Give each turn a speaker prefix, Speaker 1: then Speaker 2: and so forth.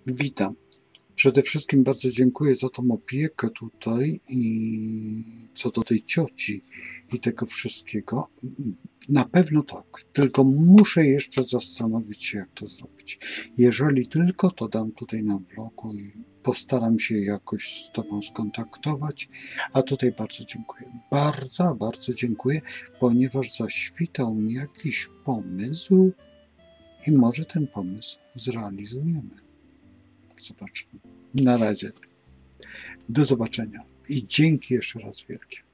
Speaker 1: Witam. Przede wszystkim bardzo dziękuję za tą opiekę tutaj i co do tej cioci i tego wszystkiego. Na pewno tak, tylko muszę jeszcze zastanowić się, jak to zrobić. Jeżeli tylko, to dam tutaj na vlogu i postaram się jakoś z Tobą skontaktować. A tutaj bardzo dziękuję. Bardzo, bardzo dziękuję, ponieważ zaświtał mi jakiś pomysł i może ten pomysł zrealizujemy. Zobaczymy. Na razie. Do zobaczenia i dzięki jeszcze raz wielkie.